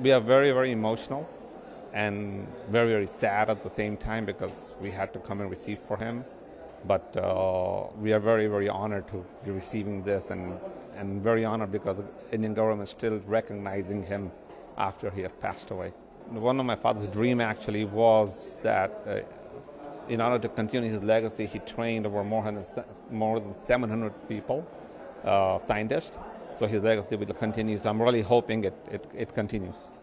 We are very, very emotional and very, very sad at the same time because we had to come and receive for him. But we are very, very honored to be receiving this and very honored because the Indian government is still recognizing him after he has passed away. One of my father's dream actually was that in order to continue his legacy, he trained over more than 700 people, scientists. So his legacy will continue. So I'm really hoping it continues.